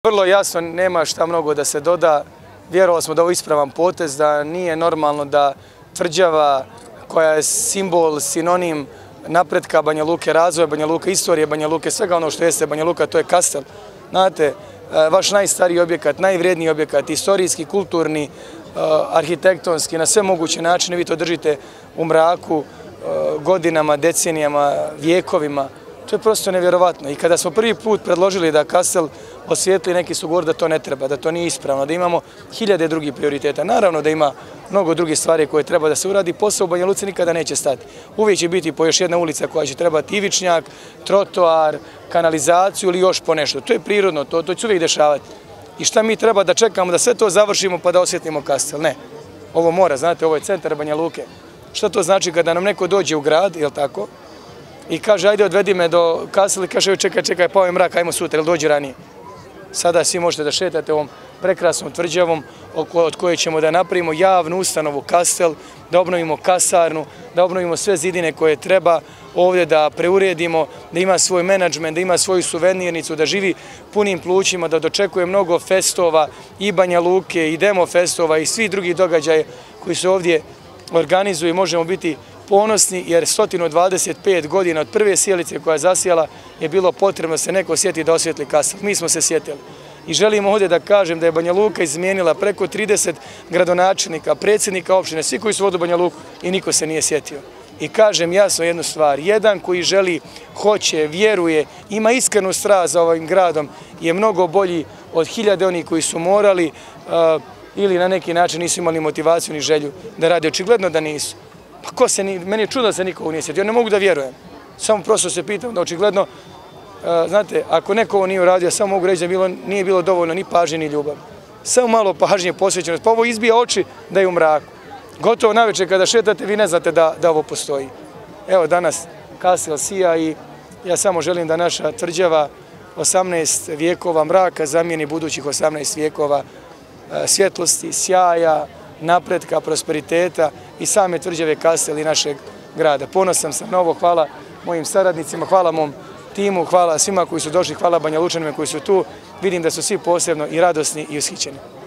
Vrlo jasno, nema šta mnogo da se doda. Vjerovali smo da je ovo ispravan potez, da nije normalno da tvrđava koja je simbol, sinonim napretka Banja Luke, razvoja Banja Luke, istorije Banja Luke, svega ono što jeste Banja Luka, to je Kastel. Znate, vaš najstariji objekat, najvredniji objekat, istorijski, kulturni, arhitektonski, na sve moguće načine, vi to držite u mraku godinama, decenijama, vijekovima. To je prosto nevjerovatno. I kada smo prvi put predložili da Kastel osvijetli, neki su govorili da to ne treba, da to nije ispravno, da imamo hiljade drugih prioriteta. Naravno da ima mnogo drugih stvari koje treba da se uradi. Posao u Banja Luci nikada neće stati. Uvijek će biti po još jedna ulica koja će trebati ivičnjak, trotoar, kanalizaciju ili još po nešto. To je prirodno, to će se uvijek dešavati. I šta mi treba da čekamo da sve to završimo pa da osvjetlimo Kastel? Ne. Ovo mora, znate, ovo je centar Banja Luke. Šta to znači kada nam neko dođe u grad, je li tako? I kaže, ajde odvedi me do Kastela i kaže, čekaj, pao je mrak, ajmo sutra, ili dođi ranije. Sada svi možete da šetate ovom prekrasnom tvrđavom od koje ćemo da napravimo javnu ustanovu Kastel, da obnovimo kasarnu, da obnovimo sve zidine koje treba ovdje da preuredimo, da ima svoj menadžment, da ima svoju suvenirnicu, da živi punim plućima, da dočekuje mnogo festova i Banja Luke i demo festova i svih drugih događaja koji se ovdje organizuju i možemo biti ponosni jer 125 godina od prve sjelice koja je zasijala je bilo potrebno da se neko sjeti da osvijetli Kastel. Mi smo se sjetili. I želimo ovdje da kažem da je Banja Luka izmijenila preko 30 gradonačelnika, predsjednika opštine, svi koji su vodu Banja Luku i niko se nije sjetio. I kažem jasno jednu stvar, jedan koji želi, hoće, vjeruje, ima iskrenu strast za ovim gradom je mnogo bolji od hiljade onih koji su morali ili na neki način nisu imali motivaciju ni želju da radi. Očigledno da nisu. Pa meni je čudno da se nikoga nije sjetio, ja ne mogu da vjerujem. Samo prosto se pitam da očigledno, znate, ako neko ovo nije uradio, samo mogu reći da nije bilo dovoljno ni pažnje ni ljubav. Samo malo pažnje, posvećenost, pa ovo izbija oči da je u mraku. Gotovo navečer kada šetate, vi ne znate da ovo postoji. Evo danas Kastel sija i ja samo želim da naša tvrđava 18 vijekova mraka zamijeni budućih 18 vijekova svjetlosti, sjaja, napretka, prosperiteta i same tvrđave Kastel i našeg grada. Ponosan sam na ovo, hvala mojim saradnicima, hvala mom timu, hvala svima koji su došli, hvala Banja Lučanima koji su tu. Vidim da su svi posebno i radosni i ushićeni.